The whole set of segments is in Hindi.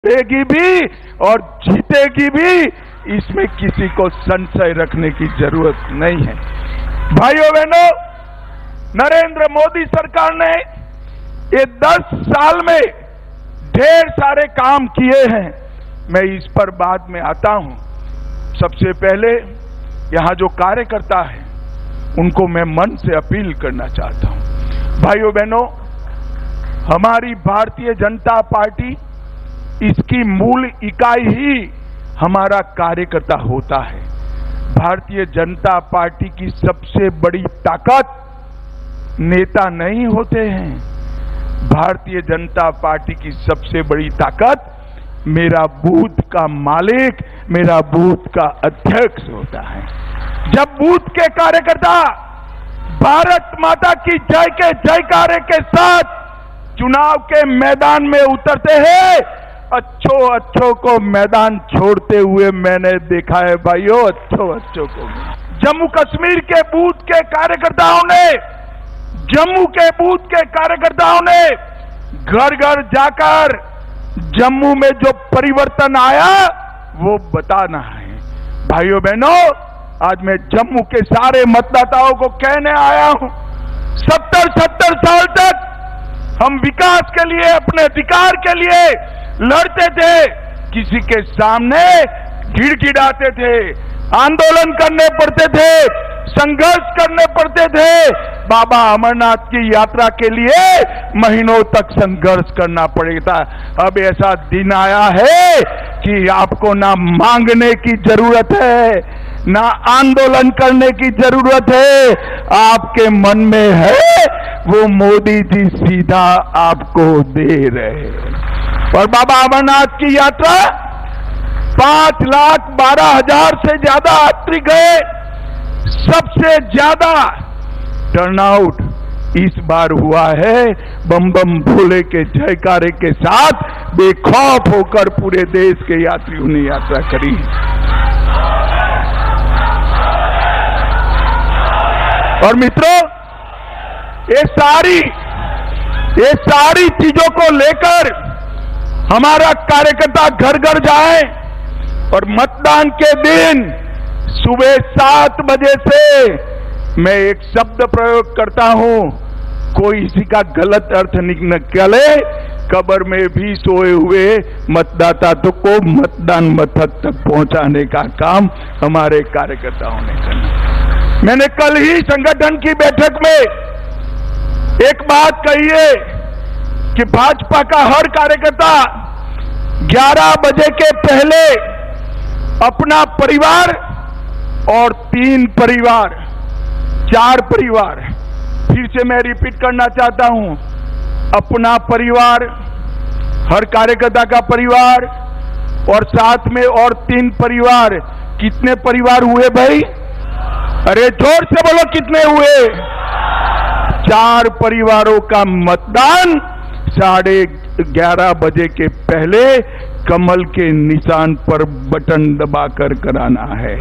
जीतेगी भी और जीतेगी भी, इसमें किसी को संशय रखने की जरूरत नहीं है। भाइयों बहनों, नरेंद्र मोदी सरकार ने ये 10 साल में ढेर सारे काम किए हैं। मैं इस पर बाद में आता हूं। सबसे पहले यहां जो कार्यकर्ता है उनको मैं मन से अपील करना चाहता हूं। भाइयों बहनों, हमारी भारतीय जनता पार्टी, इसकी मूल इकाई ही हमारा कार्यकर्ता होता है। भारतीय जनता पार्टी की सबसे बड़ी ताकत नेता नहीं होते हैं। भारतीय जनता पार्टी की सबसे बड़ी ताकत मेरा बूथ का मालिक, मेरा बूथ का अध्यक्ष होता है। जब बूथ के कार्यकर्ता भारत माता की जय के जयकारे के साथ चुनाव के मैदान में उतरते हैं, अच्छों को मैदान छोड़ते हुए मैंने देखा है भाइयों, अच्छों को। जम्मू कश्मीर के बूथ के कार्यकर्ताओं ने, जम्मू के बूथ के कार्यकर्ताओं ने घर घर जाकर जम्मू में जो परिवर्तन आया वो बताना है। भाइयों बहनों, आज मैं जम्मू के सारे मतदाताओं को कहने आया हूं, 70 साल तक हम विकास के लिए, अपने अधिकार के लिए लड़ते थे, किसी के सामने गिड़गिड़ाते थे, आंदोलन करने पड़ते थे, संघर्ष करने पड़ते थे। बाबा अमरनाथ की यात्रा के लिए महीनों तक संघर्ष करना पड़ेगा। अब ऐसा दिन आया है कि आपको ना मांगने की जरूरत है, ना आंदोलन करने की जरूरत है। आपके मन में है वो मोदी जी सीधा आपको दे रहे हैं। और बाबा अमरनाथ की यात्रा 5,12,000 से ज्यादा यात्री गए। सबसे ज्यादा टर्नआउट इस बार हुआ है। बम बम भोले के जयकारे के साथ बेखौफ होकर पूरे देश के यात्रियों ने यात्रा करी। और मित्रों, ये सारी चीजों को लेकर हमारा कार्यकर्ता घर घर जाए और मतदान के दिन सुबह 7 बजे से मैं एक शब्द प्रयोग करता हूं, कोई इसी का गलत अर्थ निकले, कब्र में भी सोए हुए मतदाता तो को मतदान मथक तक पहुंचाने का काम हमारे कार्यकर्ताओं ने करना। मैंने कल ही संगठन की बैठक में एक बात कही है कि भाजपा का हर कार्यकर्ता 11 बजे के पहले अपना परिवार और 3 परिवार, 4 परिवार, फिर से मैं रिपीट करना चाहता हूं, अपना परिवार, हर कार्यकर्ता का परिवार और साथ में और 3 परिवार। कितने परिवार हुए भाई? अरे जोर से बोलो, कितने हुए? 4 परिवारों का मतदान 11:30 बजे के पहले कमल के निशान पर बटन दबाकर कराना है।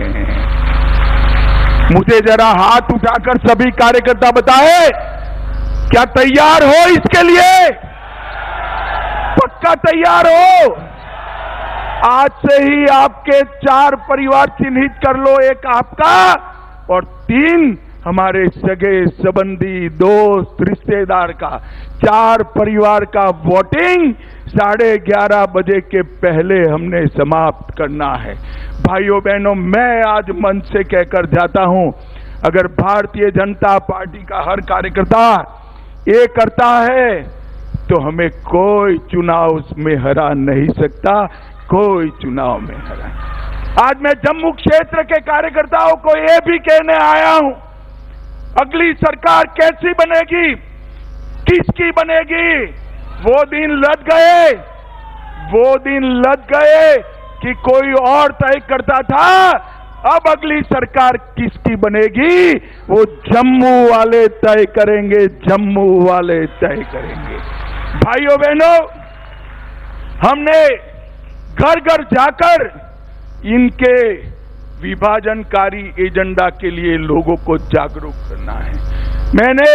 मुझे जरा हाथ उठाकर सभी कार्यकर्ता बताए, क्या तैयार हो इसके लिए? पक्का तैयार हो? आज से ही आपके 4 परिवार चिन्हित कर लो, एक आपका और 3 हमारे सगे संबंधी, दोस्त, रिश्तेदार का। 4 परिवार का वोटिंग 11:30 बजे के पहले हमने समाप्त करना है। भाइयों बहनों, मैं आज मन से कहकर जाता हूं, अगर भारतीय जनता पार्टी का हर कार्यकर्ता ये करता है तो हमें कोई चुनाव में हरा नहीं सकता, कोई चुनाव में हरा। आज मैं जम्मू क्षेत्र के कार्यकर्ताओं को ये भी कहने आया हूं, अगली सरकार कैसी बनेगी, किसकी बनेगी, वो दिन लद गए। वो दिन लद गए कि कोई और तय करता था। अब अगली सरकार किसकी बनेगी वो जम्मू वाले तय करेंगे, जम्मू वाले तय करेंगे। भाइयों बहनों, हमने घर घर जाकर इनके विभाजनकारी एजेंडा के लिए लोगों को जागरूक करना है। मैंने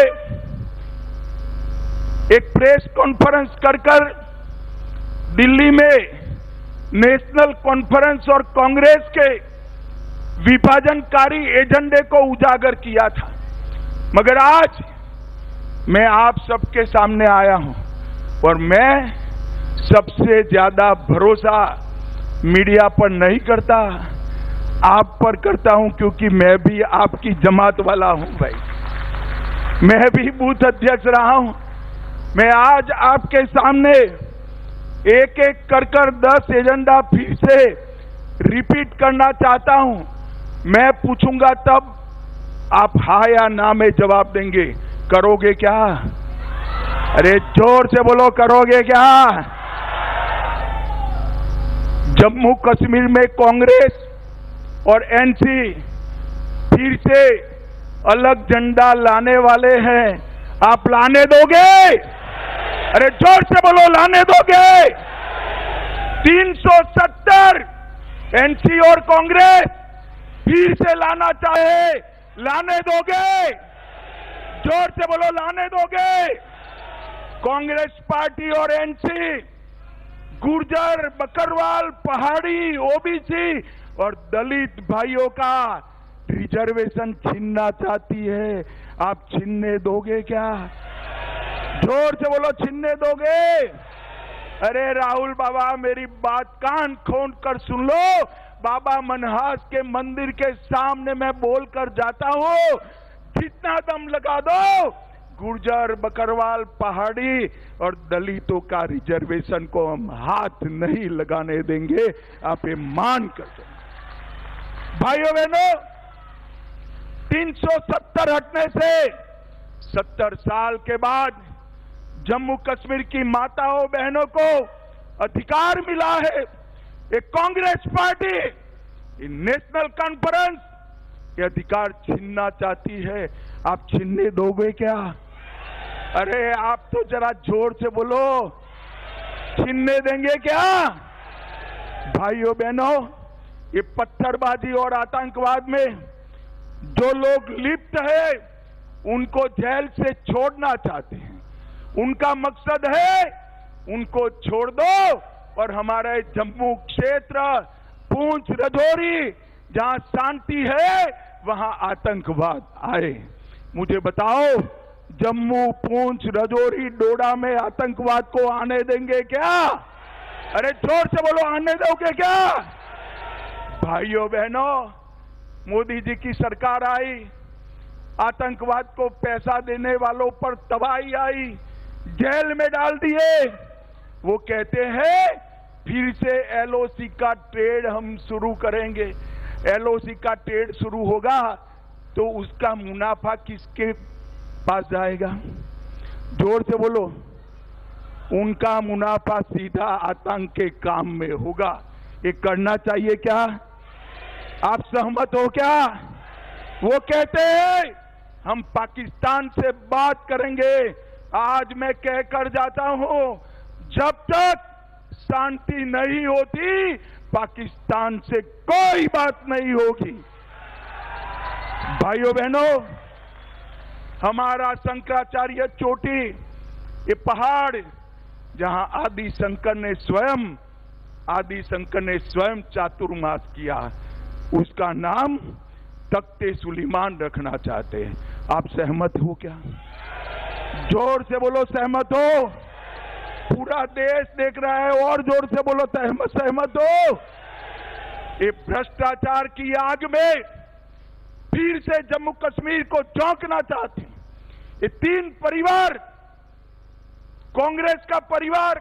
एक प्रेस कॉन्फ्रेंस कर दिल्ली में नेशनल कॉन्फ्रेंस और कांग्रेस के विभाजनकारी एजेंडे को उजागर किया था। मगर आज मैं आप सबके सामने आया हूं और मैं सबसे ज्यादा भरोसा मीडिया पर नहीं करता, आप पर करता हूं, क्योंकि मैं भी आपकी जमात वाला हूं भाई। मैं भी बूथ अध्यक्ष रहा हूं। मैं आज आपके सामने एक एक कर 10 एजेंडा फिर से रिपीट करना चाहता हूं। मैं पूछूंगा तब आप हाँ या ना में जवाब देंगे। करोगे क्या? अरे जोर से बोलो, करोगे क्या? जम्मू कश्मीर में कांग्रेस और एनसी फिर से अलग झंडा लाने वाले हैं। आप लाने दोगे? अरे जोर से बोलो, लाने दोगे? 370 एनसी और कांग्रेस फिर से लाना चाहे, लाने दोगे? जोर से बोलो, लाने दोगे? कांग्रेस पार्टी और एनसी गुर्जर, बकरवाल, पहाड़ी, ओबीसी और दलित भाइयों का रिजर्वेशन छीनना चाहती है। आप छीनने दोगे क्या? जोर से बोलो, छीनने दोगे? अरे राहुल बाबा, मेरी बात कान खोल कर सुन लो। बाबा मनहास के मंदिर के सामने मैं बोलकर जाता हूं, जितना दम लगा दो, गुर्जर, बकरवाल, पहाड़ी और दलितों का रिजर्वेशन को हम हाथ नहीं लगाने देंगे। आप ये मान कर चलो। भाइयों बहनों, 370 हटने से 70 साल के बाद जम्मू कश्मीर की माताओं बहनों को अधिकार मिला है। ये कांग्रेस पार्टी, ये नेशनल कॉन्फ्रेंस ये अधिकार छीनना चाहती है। आप छीनने दोगे क्या? अरे आप तो जरा जोर से बोलो, छीनने देंगे क्या? भाइयों बहनों, ये पत्थरबाजी और आतंकवाद में जो लोग लिप्त है उनको जेल से छोड़ना चाहते हैं। उनका मकसद है उनको छोड़ दो और हमारे जम्मू क्षेत्र, पूंछ, राजौरी, जहां शांति है वहां आतंकवाद आए। मुझे बताओ, जम्मू, पूंछ, राजौरी, डोडा में आतंकवाद को आने देंगे क्या? अरे जोर से बोलो, आने दोगे क्या? भाइयों बहनों, मोदी जी की सरकार आई, आतंकवाद को पैसा देने वालों पर तबाही आई, जेल में डाल दिए। वो कहते हैं फिर से एलओसी का ट्रेड हम शुरू करेंगे। एलओसी का ट्रेड शुरू होगा तो उसका मुनाफा किसके पास जाएगा? जोर से बोलो। उनका मुनाफा सीधा आतंक के काम में होगा। ये करना चाहिए क्या? आप सहमत हो क्या? वो कहते हैं हम पाकिस्तान से बात करेंगे। आज मैं कहकर जाता हूं, जब तक शांति नहीं होती पाकिस्तान से कोई बात नहीं होगी। भाइयों बहनों, हमारा शंकराचार्य चोटी, ये पहाड़ जहां आदि शंकर ने स्वयं चातुर्मास किया, उसका नाम तख्ते सुलेमान रखना चाहते हैं। आप सहमत हो क्या? जोर से बोलो, सहमत हो? पूरा देश देख रहा है, और जोर से बोलो, सहमत हो? ये भ्रष्टाचार की आग में फिर से जम्मू कश्मीर को झोंकना चाहते हैं। ये 3 परिवार, कांग्रेस का परिवार,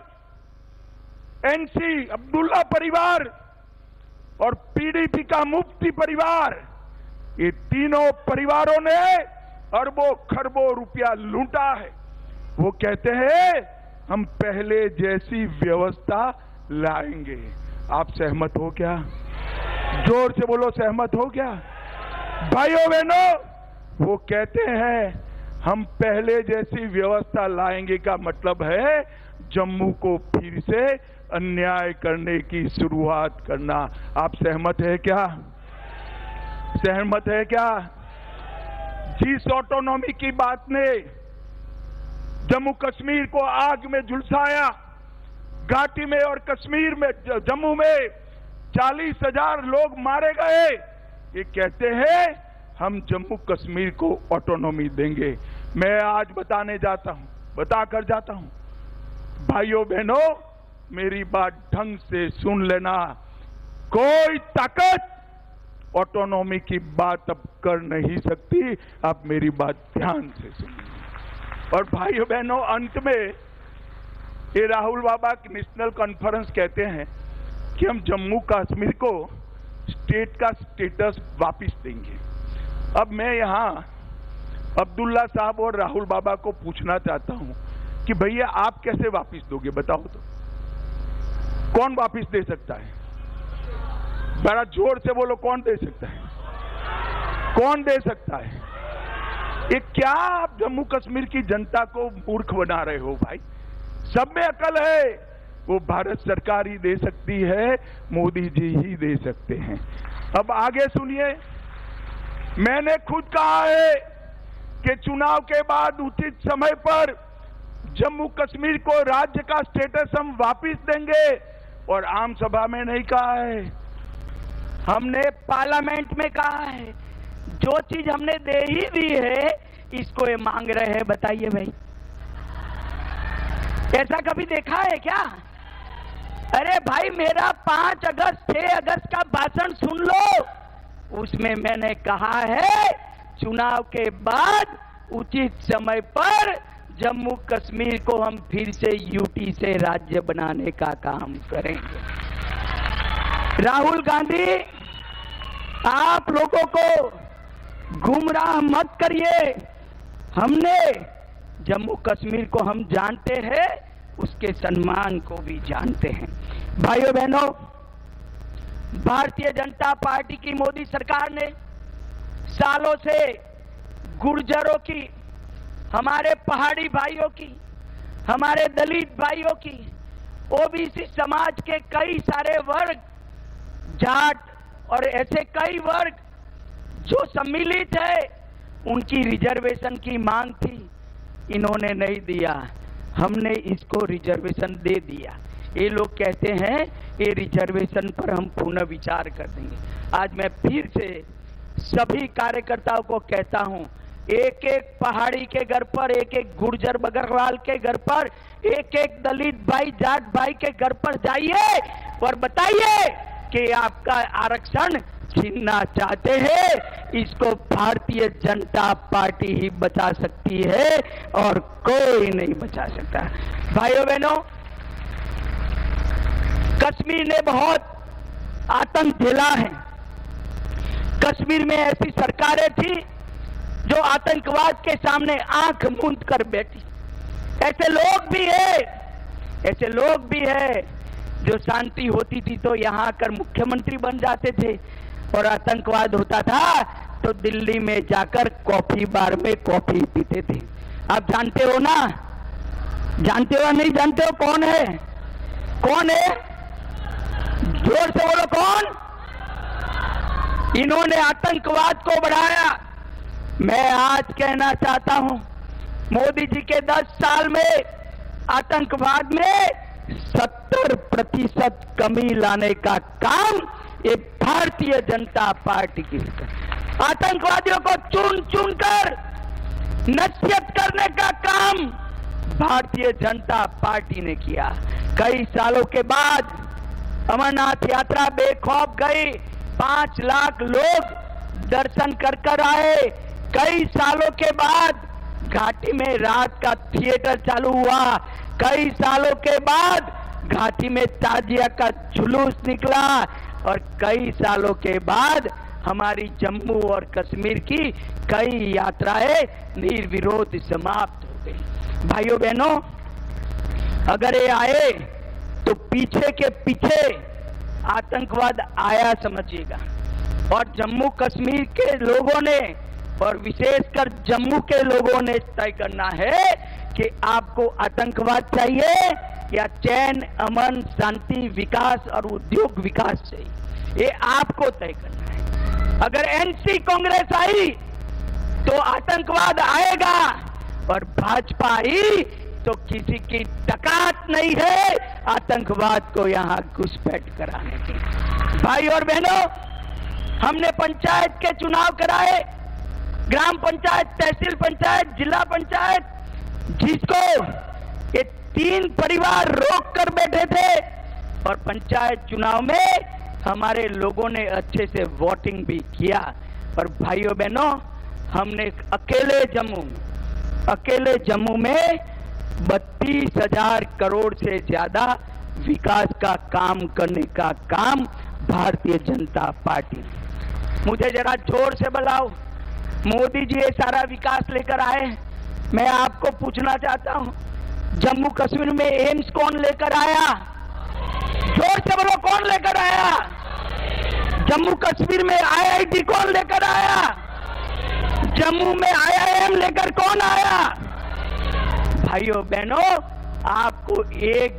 एनसी अब्दुल्ला परिवार और पीडीपी का मुफ्ती परिवार, ये तीनों परिवारों ने अरबों खरबों रुपया लूटा है। वो कहते हैं हम पहले जैसी व्यवस्था लाएंगे। आप सहमत हो क्या? जोर से बोलो, सहमत हो क्या? भाइयों बहनों, वो कहते हैं हम पहले जैसी व्यवस्था लाएंगे का मतलब है जम्मू को फिर से अन्याय करने की शुरुआत करना। आप सहमत है क्या? सहमत है क्या? जिस ऑटोनॉमी की बात ने जम्मू कश्मीर को आग में झुलसाया, घाटी में और कश्मीर में, जम्मू में 40,000 लोग मारे गए। ये कहते हैं हम जम्मू कश्मीर को ऑटोनॉमी देंगे। मैं आज बताकर जाता हूं, भाइयों बहनों, मेरी बात ढंग से सुन लेना। कोई ताकत ऑटोनॉमी की बात अब कर नहीं सकती। आप मेरी बात ध्यान से सुनिए। और भाइयों बहनों, अंत में ये राहुल बाबा की नेशनल कॉन्फ्रेंस कहते हैं कि हम जम्मू कश्मीर को स्टेट का स्टेटस वापस देंगे। अब मैं यहां अब्दुल्ला साहब और राहुल बाबा को पूछना चाहता हूं कि भैया आप कैसे वापस दोगे, बताओ तो। कौन वापस दे सकता है? बड़ा जोर से बोलो, कौन दे सकता है? कौन दे सकता है? ये क्या आप जम्मू कश्मीर की जनता को मूर्ख बना रहे हो भाई? सब में अकल है। वो भारत सरकार ही दे सकती है, मोदी जी ही दे सकते हैं। अब आगे सुनिए, मैंने खुद कहा है कि चुनाव के बाद उचित समय पर जम्मू कश्मीर को राज्य का स्टेटस हम वापस देंगे। और आम सभा में नहीं कहा है, हमने पार्लियामेंट में कहा है। जो चीज हमने दे ही दी है, इसको ये मांग रहे हैं। बताइए भाई, ऐसा कभी देखा है क्या? अरे भाई, मेरा 5 अगस्त 6 अगस्त का भाषण सुन लो। उसमें मैंने कहा है चुनाव के बाद उचित समय पर जम्मू कश्मीर को हम फिर से यूटी से राज्य बनाने का काम करेंगे। राहुल गांधी, आप लोगों को गुमराह मत करिए। हमने जम्मू कश्मीर को हम जानते हैं, उसके सम्मान को भी जानते हैं। भाइयों बहनों, भारतीय जनता पार्टी की मोदी सरकार ने सालों से गुर्जरों की, हमारे पहाड़ी भाइयों की, हमारे दलित भाइयों की, ओबीसी समाज के कई सारे वर्ग, जाट और ऐसे कई वर्ग जो सम्मिलित है, उनकी रिजर्वेशन की मांग थी। इन्होंने नहीं दिया, हमने इसको रिजर्वेशन दे दिया। ये लोग कहते हैं ये रिजर्वेशन पर हम पुनः विचार कर देंगे। आज मैं फिर से सभी कार्यकर्ताओं को कहता हूं, एक एक पहाड़ी के घर पर, एक एक गुर्जर बगरवाल के घर पर, एक एक दलित भाई, जाट भाई के घर पर जाइए और बताइए कि आपका आरक्षण छीनना चाहते हैं। इसको भारतीय जनता पार्टी ही बचा सकती है और कोई नहीं बचा सकता। भाइयों बहनों, कश्मीर ने बहुत आतंक झेला है। कश्मीर में ऐसी सरकारें थी जो आतंकवाद के सामने आंख मूंद कर बैठी। ऐसे लोग भी है जो शांति होती थी तो यहां आकर मुख्यमंत्री बन जाते थे, और आतंकवाद होता था तो दिल्ली में जाकर कॉफी बार में कॉफी पीते थे। आप जानते हो ना? जानते हो नहीं जानते हो? कौन है? कौन है? जोर से बोलो, कौन? इन्होंने आतंकवाद को बढ़ाया। मैं आज कहना चाहता हूं, मोदी जी के 10 साल में आतंकवाद में 70% कमी लाने का काम ये भारतीय जनता पार्टी की। आतंकवादियों को चुन चुन कर नसीहत करने का काम भारतीय जनता पार्टी ने किया। कई सालों के बाद अमरनाथ यात्रा बेखौफ गई, 5 लाख लोग दर्शन कर कर आए। कई सालों के बाद घाटी में रात का थिएटर चालू हुआ। कई सालों के बाद घाटी में ताजिया का जुलूस निकला, और कई सालों के बाद हमारी जम्मू और कश्मीर की कई यात्राएं निर्विरोध समाप्त हो गई। भाइयों बहनों, अगर ये आए तो पीछे के पीछे आतंकवाद आया समझिएगा। और जम्मू कश्मीर के लोगों ने, और विशेषकर जम्मू के लोगों ने तय करना है कि आपको आतंकवाद चाहिए या चैन, अमन, शांति, विकास और उद्योग विकास चाहिए। ये आपको तय करना है। अगर एनसी कांग्रेस आई तो आतंकवाद आएगा, और भाजपा ही तो किसी की ताकत नहीं है आतंकवाद को यहाँ घुसपैठ कराने की। भाई और बहनों, हमने पंचायत के चुनाव कराए, ग्राम पंचायत, तहसील पंचायत, जिला पंचायत, जिसको ये 3 परिवार रोक कर बैठे थे, और पंचायत चुनाव में हमारे लोगों ने अच्छे से वोटिंग भी किया। और भाइयों बहनों, हमने अकेले जम्मू में 32,000 करोड़ से ज्यादा विकास का काम करने का काम भारतीय जनता पार्टी। मुझे जरा जोर से बुलाओ, मोदी जी ये सारा विकास लेकर आए। मैं आपको पूछना चाहता हूं, जम्मू कश्मीर में एम्स कौन लेकर आया? जोर से बोलो, कौन लेकर आया? जम्मू कश्मीर में IIT कौन लेकर आया? जम्मू में IIM लेकर कौन आया? भाइयों बहनों, आपको एक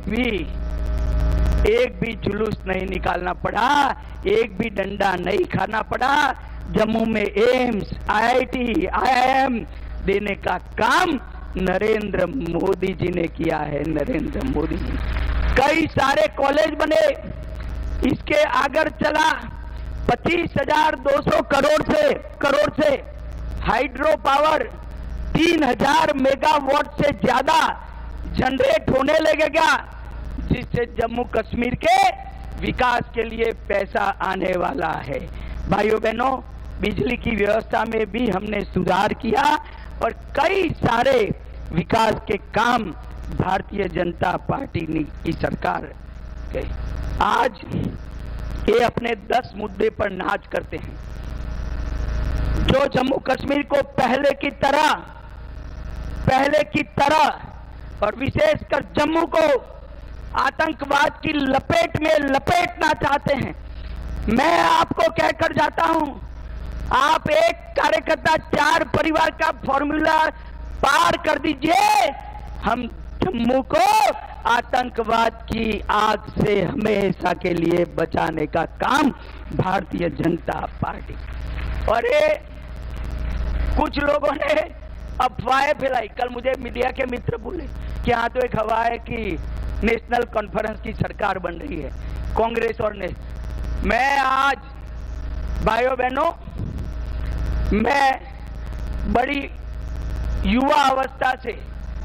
भी जुलूस नहीं निकालना पड़ा, एक भी डंडा नहीं खाना पड़ा। जम्मू में एम्स, IIT, IIM देने का काम नरेंद्र मोदी जी ने किया है। नरेंद्र मोदी जी, कई सारे कॉलेज बने। इसके आगे चला 25,200 करोड़ से हाइड्रो पावर 3,000 मेगावाट से ज्यादा जनरेट होने लगेगा, जिससे जम्मू कश्मीर के विकास के लिए पैसा आने वाला है। भाइयों बहनों, बिजली की व्यवस्था में भी हमने सुधार किया और कई सारे विकास के काम भारतीय जनता पार्टी की सरकार के। आज ये अपने 10 मुद्दे पर नाच करते हैं, जो जम्मू कश्मीर को पहले की तरह और विशेषकर जम्मू को आतंकवाद की लपेट में लपेटना चाहते हैं। मैं आपको कहकर जाता हूं, आप एक कार्यकर्ता 4 परिवार का फॉर्मूला पार कर दीजिए, हम जम्मू को आतंकवाद की आग से हमेशा के लिए बचाने का काम भारतीय जनता पार्टी। और ये कुछ लोगों ने अफवाहें फैलाई। कल मुझे मीडिया के मित्र बोले कि हाँ, तो एक हवा है कि नेशनल कॉन्फ्रेंस की सरकार बन रही है, कांग्रेस और मैं आज भाइयों बहनों, मैं बड़ी युवा अवस्था से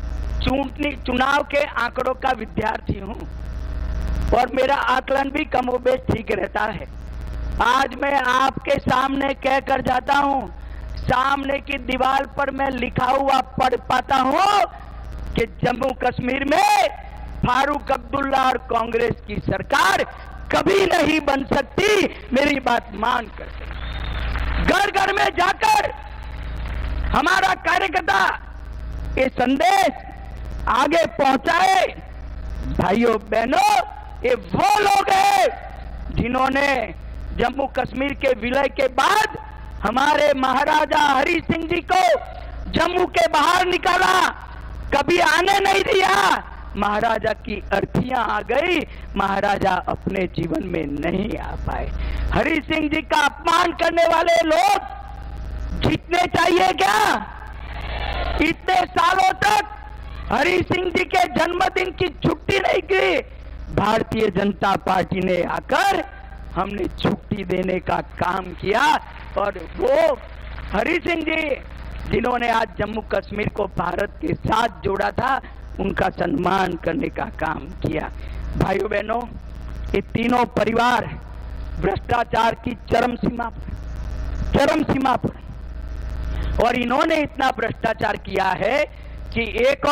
चुनाव के आंकड़ों का विद्यार्थी हूं और मेरा आकलन भी कमोबेश ठीक रहता है। आज मैं आपके सामने कहकर जाता हूं, सामने की दीवार पर मैं लिखा हुआ पढ़ पाता हूं कि जम्मू कश्मीर में फारूक अब्दुल्ला और कांग्रेस की सरकार कभी नहीं बन सकती। मेरी बात मान कर घर घर में जाकर हमारा कार्यकर्ता ये संदेश आगे पहुंचाए। भाइयों बहनों, ये वो लोग हैं जिन्होंने जम्मू कश्मीर के विलय के बाद हमारे महाराजा हरि सिंह जी को जम्मू के बाहर निकाला, कभी आने नहीं दिया। महाराजा की अर्थियां आ गई, महाराजा अपने जीवन में नहीं आ पाए। हरि सिंह जी का अपमान करने वाले लोग जीतने चाहिए क्या? इतने सालों तक हरि सिंह जी के जन्मदिन की छुट्टी नहीं की, भारतीय जनता पार्टी ने आकर हमने छुट्टी देने का काम किया। और वो हरि सिंह जी जिन्होंने आज जम्मू कश्मीर को भारत के साथ जोड़ा था, उनका सम्मान करने का काम किया। भाइयों बहनों, ये तीनों परिवार भ्रष्टाचार की चरम सीमा पर और इन्होंने इतना भ्रष्टाचार किया है कि एक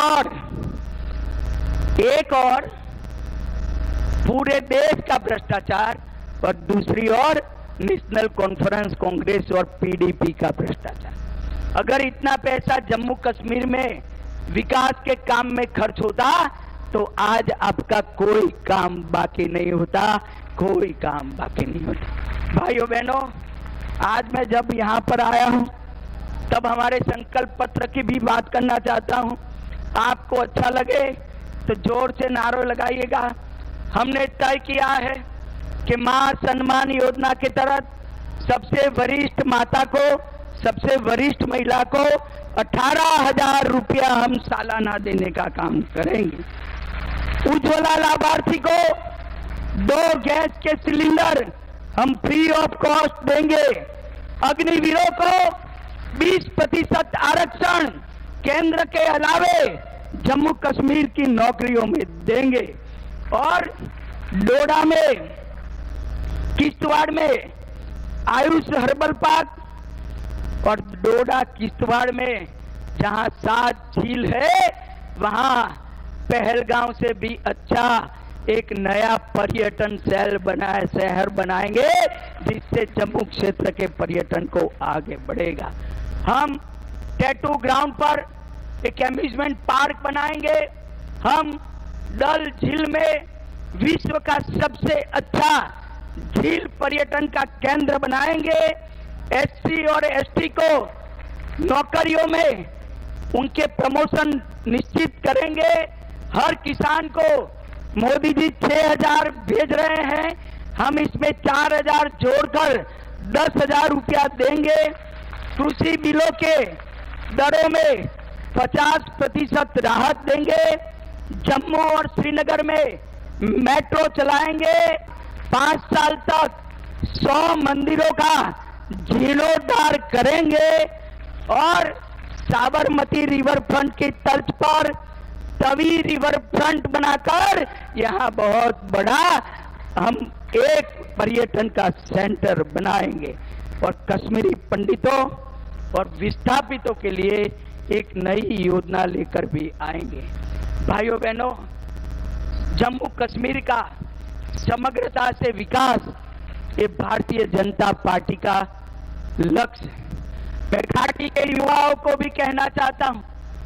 और पूरे देश का भ्रष्टाचार और दूसरी ओर नेशनल कॉन्फ्रेंस कांग्रेस और PDP का भ्रष्टाचार। अगर इतना पैसा जम्मू कश्मीर में विकास के काम में खर्च होता तो आज आपका कोई काम बाकी नहीं होता, कोई काम बाकी नहीं होता। भाइयों बहनों, आज मैं जब यहाँ पर आया हूँ तब हमारे संकल्प पत्र की भी बात करना चाहता हूँ। आपको अच्छा लगे तो जोर से नारे लगाइएगा। हमने तय किया है कि मां सम्मान योजना के तहत सबसे वरिष्ठ माता को सबसे वरिष्ठ महिला को 18,000 रुपया हम सालाना देने का काम करेंगे। उज्ज्वला लाभार्थी को 2 गैस के सिलेंडर हम फ्री ऑफ कॉस्ट देंगे। अग्निवीरों को 20% आरक्षण केंद्र के अलावे जम्मू कश्मीर की नौकरियों में देंगे। और डोडा में, किश्तवाड़ में आयुष हर्बल पार्क और डोडा किश्तवाड़ में जहां 7 झील है, वहां पहलगांव से भी अच्छा एक नया पर्यटन शहर बनाएंगे, जिससे जम्मू क्षेत्र के पर्यटन को आगे बढ़ेगा। हम टैटू ग्राउंड पर एक एम्यूजमेंट पार्क बनाएंगे। हम डल झील में विश्व का सबसे अच्छा झील पर्यटन का केंद्र बनाएंगे। एससी और एसटी को नौकरियों में उनके प्रमोशन निश्चित करेंगे। हर किसान को मोदी जी 6,000 भेज रहे हैं, हम इसमें 4,000 जोड़कर 10,000 रुपया देंगे। कृषि बिलों के दरों में 50% राहत देंगे। जम्मू और श्रीनगर में मेट्रो चलाएंगे। 5 साल तक 100 मंदिरों का जीर्णोद्धार करेंगे और साबरमती रिवर फ्रंट की तर्ज पर तवी रिवर फ्रंट बनाकर यहाँ बहुत बड़ा हम एक पर्यटन का सेंटर बनाएंगे और कश्मीरी पंडितों और विस्थापितों के लिए एक नई योजना लेकर भी आएंगे। भाइयों बहनों, जम्मू कश्मीर का समग्रता से विकास ये भारतीय जनता पार्टी का लक्ष्य है। मैं घाटी के युवाओं को भी कहना चाहता हूं,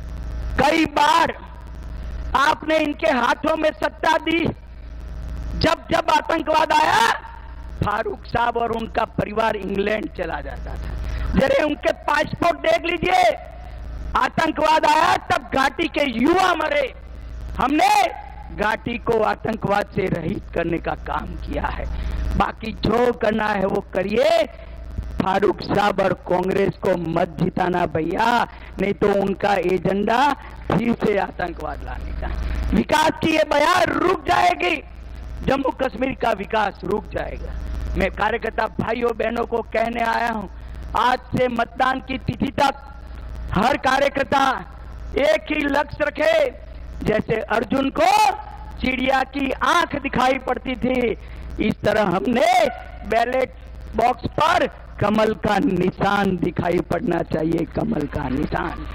कई बार आपने इनके हाथों में सत्ता दी। जब जब आतंकवाद आया, फारूक साहब और उनका परिवार इंग्लैंड चला जाता था। जरा उनके पासपोर्ट देख लीजिए। आतंकवाद आया तब घाटी के युवा मरे। हमने घाटी को आतंकवाद से रहित करने का काम किया है। बाकी जो करना है वो करिए। फारूक साहब और कांग्रेस को मत जिताना भैया, नहीं तो उनका एजेंडा फिर से आतंकवाद लाने का। विकास की ये बयान रुक जाएगी, जम्मू कश्मीर का विकास रुक जाएगा। मैं कार्यकर्ता भाइयों बहनों को कहने आया हूं, आज से मतदान की तिथि तक हर कार्यकर्ता एक ही लक्ष्य रखे। जैसे अर्जुन को चिड़िया की आंख दिखाई पड़ती थी, इस तरह हमने बैलेट बॉक्स पर कमल का निशान दिखाई पड़ना चाहिए। कमल का निशान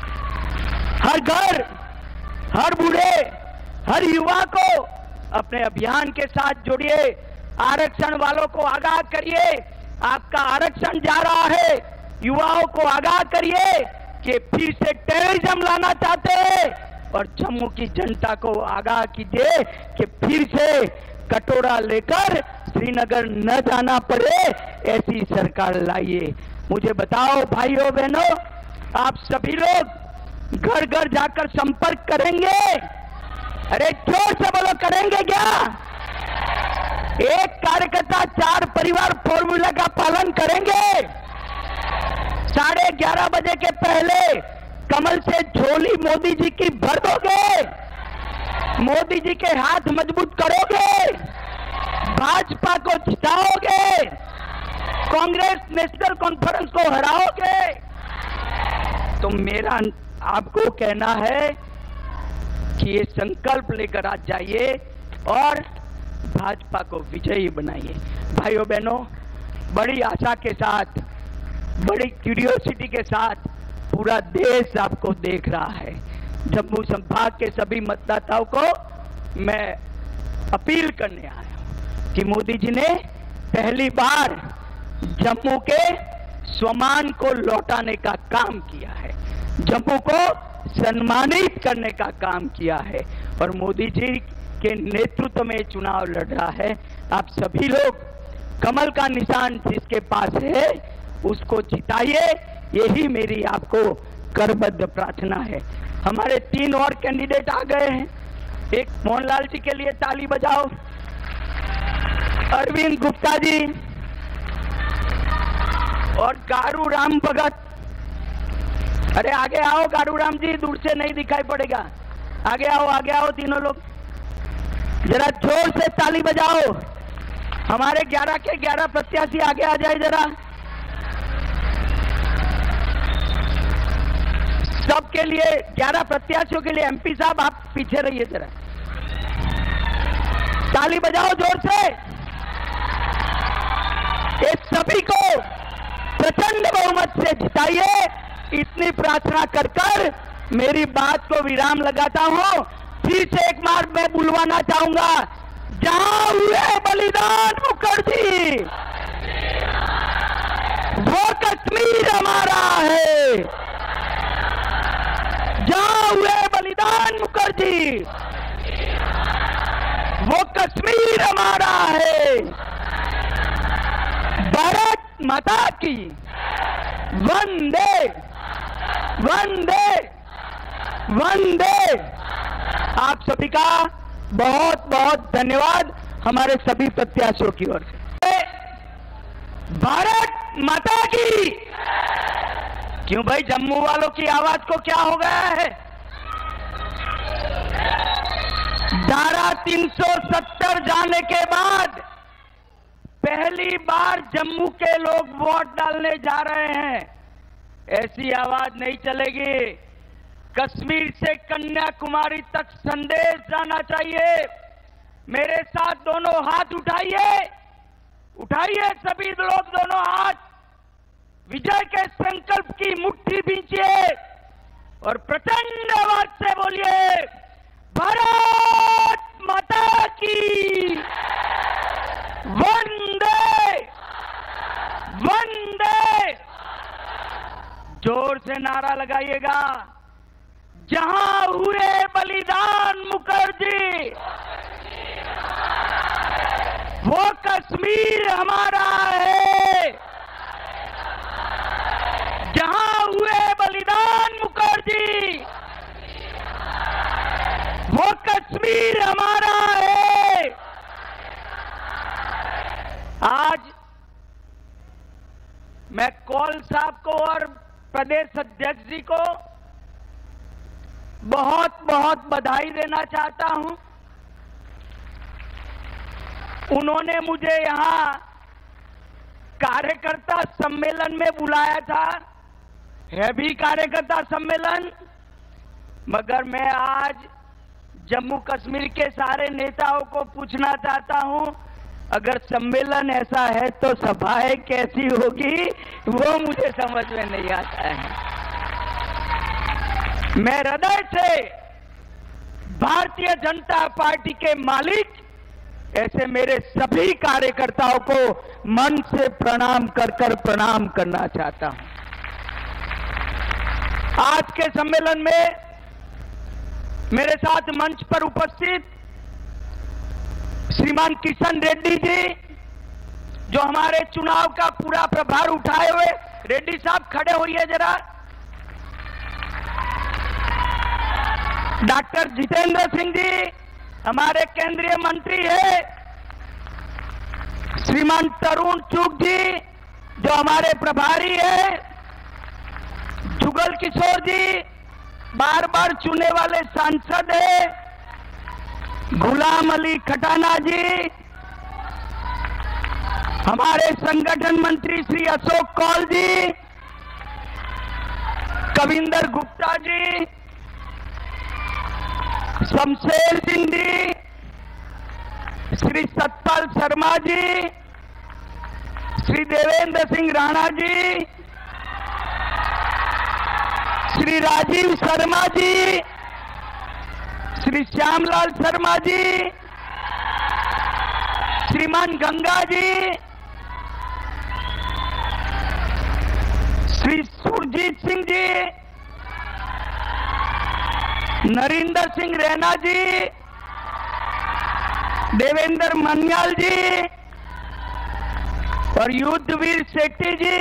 हर घर, हर बूढ़े, हर युवा को अपने अभियान के साथ जोड़िए। आरक्षण वालों को आगाह करिए, आपका आरक्षण जा रहा है। युवाओं को आगाह करिए कि फिर से टेररिज्म लाना चाहते हैं और जम्मू की जनता को आगाह कीजिए कि फिर से कटोरा लेकर श्रीनगर न जाना पड़े, ऐसी सरकार लाइए। मुझे बताओ भाइयों बहनों, आप सभी लोग घर घर जाकर संपर्क करेंगे? अरे जोर से बोलो, करेंगे क्या? एक कार्यकर्ता 4 परिवार फॉर्मूला का पालन करेंगे। 11:30 बजे के पहले कमल से झोली मोदी जी की भर दोगे, मोदी जी के हाथ मजबूत करोगे, भाजपा को जिताओगे, कांग्रेस नेशनल कॉन्फ्रेंस को हराओगे। तो मेरा आपको कहना है कि ये संकल्प लेकर आज जाइए और भाजपा को विजयी बनाइए। भाइयों बहनों, बड़ी आशा के साथ, बड़ी क्यूरियोसिटी के साथ पूरा देश आपको देख रहा है। जम्मू संभाग के सभी मतदाताओं को मैं अपील करने आया हूं कि मोदी जी ने पहली बार जम्मू के स्वाभिमान को लौटाने का काम किया है, जम्मू को सम्मानित करने का काम किया है और मोदी जी के नेतृत्व में चुनाव लड़ रहा है। आप सभी लोग कमल का निशान जिसके पास है उसको जिताइए, यही मेरी आपको करबद्ध प्रार्थना है। हमारे 3 और कैंडिडेट आ गए हैं। एक मोहनलाल जी के लिए ताली बजाओ, अरविंद गुप्ता जी और गारू राम भगत अरे आगे आओ गारूराम जी, दूर से नहीं दिखाई पड़ेगा। आगे आओ तीनों लोग, जरा जोर से ताली बजाओ। हमारे 11 के 11 प्रत्याशी आगे आ जाए जरा। सबके लिए 11 प्रत्याशियों के लिए एमपी साहब आप पीछे रहिए जरा, ताली बजाओ जोर से। ये सभी को प्रचंड बहुमत से जिताइए, इतनी प्रार्थना कर कर मेरी बात को विराम लगाता हूं। फिर से एक बार मैं बुलवाना चाहूंगा, जहां हुए बलिदान मुखर्जी, वो कश्मीर हमारा है। जहां हुए बलिदान मुखर्जी, वो कश्मीर हमारा है। भारत माता की वंदे वंदे वंदे। आप सभी का बहुत बहुत धन्यवाद हमारे सभी प्रत्याशियों की ओर से। भारत माता की। क्यों भाई, जम्मू वालों की आवाज को क्या हो गया है? धारा 370 जाने के बाद पहली बार जम्मू के लोग वोट डालने जा रहे हैं। ऐसी आवाज नहीं चलेगी। कश्मीर से कन्याकुमारी तक संदेश जाना चाहिए। मेरे साथ दोनों हाथ उठाइए सभी लोग, दोनों हाथ। विजय के संकल्प की मुट्ठी भींचिए और प्रचंड आवाज से बोलिए, भारत माता की वंदे वंदे। जोर से नारा लगाइएगा, जहां हुए बलिदान मुखर्जी, वो कश्मीर हमारा है। जहां हुए बलिदान मुखर्जी, वो कश्मीर हमारा है। आज मैं कौल साहब को और प्रदेश अध्यक्ष जी को बहुत बहुत बधाई देना चाहता हूं। उन्होंने मुझे यहां कार्यकर्ता सम्मेलन में बुलाया था, है भी कार्यकर्ता सम्मेलन, मगर मैं आज जम्मू कश्मीर के सारे नेताओं को पूछना चाहता हूं, अगर सम्मेलन ऐसा है तो सभाएं कैसी होगी, वो मुझे समझ में नहीं आता है। मैं हृदय से भारतीय जनता पार्टी के मालिक ऐसे मेरे सभी कार्यकर्ताओं को मन से प्रणाम कर प्रणाम करना चाहता हूं। आज के सम्मेलन में मेरे साथ मंच पर उपस्थित श्रीमान किशन रेड्डी जी, जो हमारे चुनाव का पूरा प्रभार उठाए हुए, रेड्डी साहब खड़े होइए जरा। डॉक्टर जितेंद्र सिंह जी हमारे केंद्रीय मंत्री है। श्रीमान तरुण चुग जी जो हमारे प्रभारी है। जुगल किशोर जी बार बार चुने वाले सांसद है। गुलाम अली खटाना जी, हमारे संगठन मंत्री श्री अशोक कौल जी, कविंदर गुप्ता जी, शमशेर सिंह जी, श्री सतपाल शर्मा जी, श्री देवेंद्र सिंह राणा जी, श्री राजीव शर्मा जी, श्री श्यामलाल शर्मा जी, श्रीमान गंगा जी, श्री सुरजीत सिंह जी, नरेंद्र सिंह रैना जी, देवेंद्र मनियाल जी और युद्धवीर शेट्टी जी,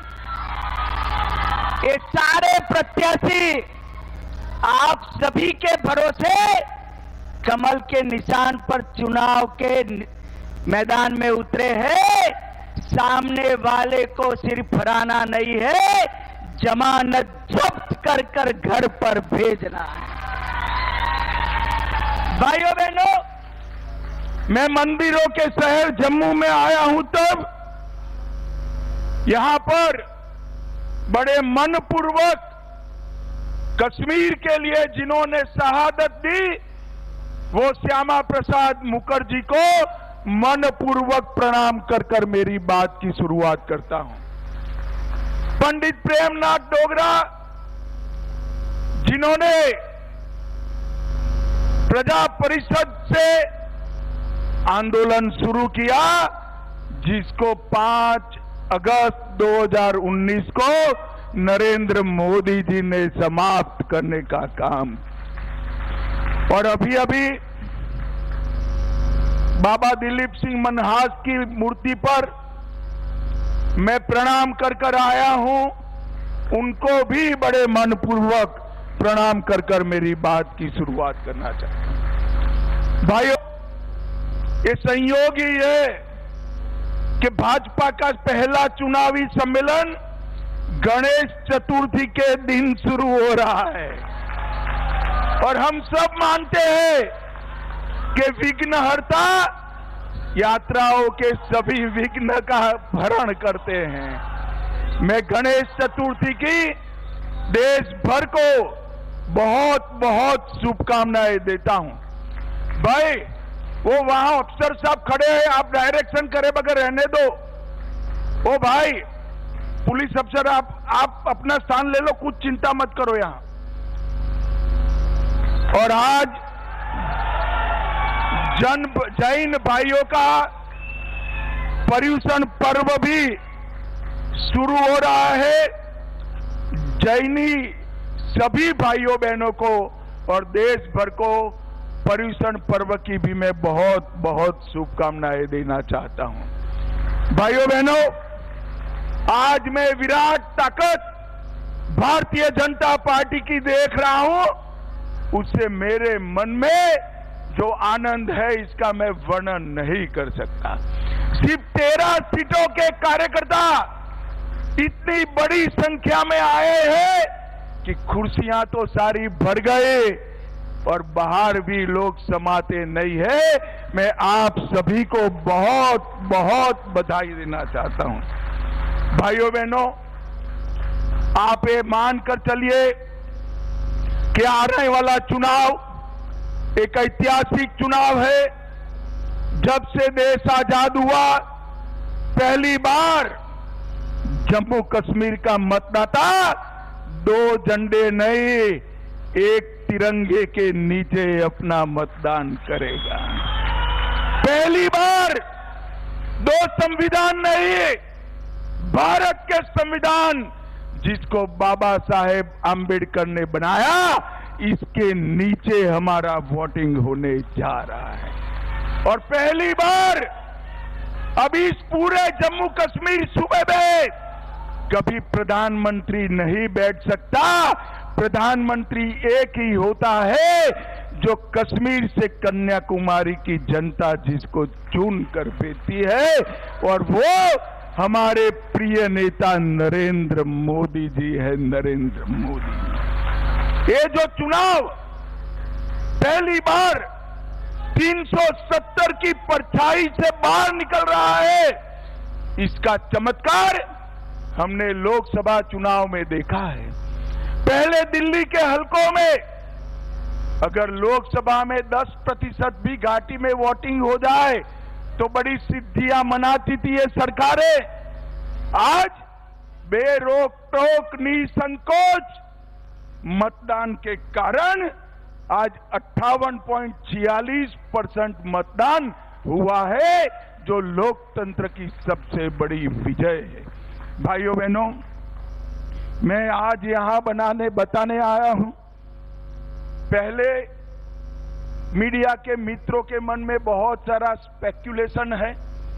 ये सारे प्रत्याशी आप सभी के भरोसे कमल के निशान पर चुनाव के मैदान में उतरे हैं। सामने वाले को सिर्फ हराना नहीं है, जमानत जब्त कर कर घर पर भेजना है। भाइयों बहनों, मैं मंदिरों के शहर जम्मू में आया हूं, तब यहां पर बड़े मनपूर्वक कश्मीर के लिए जिन्होंने शहादत दी, वो श्यामा प्रसाद मुखर्जी को मनपूर्वक प्रणाम कर कर मेरी बात की शुरुआत करता हूं। पंडित प्रेमनाथ डोगरा, जिन्होंने प्रजा परिषद से आंदोलन शुरू किया, जिसको 5 अगस्त 2019 को नरेंद्र मोदी जी ने समाप्त करने का काम, और अभी अभी बाबा दिलीप सिंह मनहास की मूर्ति पर मैं प्रणाम कर कर आया हूं, उनको भी बड़े मनपूर्वक प्रणाम कर कर मेरी बात की शुरुआत करना चाहता हूं। भाइयों, ये संयोग ही है कि भाजपा का पहला चुनावी सम्मेलन गणेश चतुर्थी के दिन शुरू हो रहा है, और हम सब मानते हैं कि विघ्नहर्ता यात्राओं के सभी विघ्न का भरण करते हैं। मैं गणेश चतुर्थी की देश भर को बहुत बहुत शुभकामनाएं देता हूं। भाई, वो वहां अफसर साहब खड़े हैं, आप डायरेक्शन करे बगैर रहने दो। ओ भाई पुलिस अफसर, आप अपना स्थान ले लो, कुछ चिंता मत करो यहां। और आज जैन भाइयों का पर्युषण पर्व भी शुरू हो रहा है। जैनी सभी भाइयों बहनों को और देश भर को पर्युषण पर्व की भी मैं बहुत बहुत शुभकामनाएं देना चाहता हूं। भाइयों बहनों, आज मैं विराट ताकत भारतीय जनता पार्टी की देख रहा हूं, उससे मेरे मन में जो आनंद है इसका मैं वर्णन नहीं कर सकता। सिर्फ 13 सीटों के कार्यकर्ता इतनी बड़ी संख्या में आए हैं कि कुर्सियां तो सारी भर गए और बाहर भी लोग समाते नहीं है। मैं आप सभी को बहुत बहुत बधाई देना चाहता हूं। भाइयों बहनों, आप ये मानकर चलिए कि आने वाला चुनाव एक ऐतिहासिक चुनाव है। जब से देश आजाद हुआ, पहली बार जम्मू कश्मीर का मतदाता 2 झंडे नहीं, एक तिरंगे के नीचे अपना मतदान करेगा। पहली बार 2 संविधान नहीं, भारत के संविधान जिसको बाबा साहेब आंबेडकर ने बनाया, इसके नीचे हमारा वोटिंग होने जा रहा है। और पहली बार अभी इस पूरे जम्मू कश्मीर सूबे में कभी प्रधानमंत्री नहीं बैठ सकता। प्रधानमंत्री एक ही होता है जो कश्मीर से कन्याकुमारी की जनता जिसको चुन कर भेजती है, और वो हमारे प्रिय नेता नरेंद्र मोदी जी है। नरेंद्र मोदी, ये जो चुनाव पहली बार 370 की परछाई से बाहर निकल रहा है, इसका चमत्कार हमने लोकसभा चुनाव में देखा है। पहले दिल्ली के हलकों में अगर लोकसभा में 10% भी घाटी में वोटिंग हो जाए तो बड़ी सिद्धियां मनाती थी ये सरकारें। आज बेरोक टोक निसंकोच मतदान के कारण आज 58.46% मतदान हुआ है, जो लोकतंत्र की सबसे बड़ी विजय है। भाइयों बहनों, मैं आज यहां बताने आया हूं। पहले मीडिया के मित्रों के मन में बहुत सारा स्पेक्युलेशन है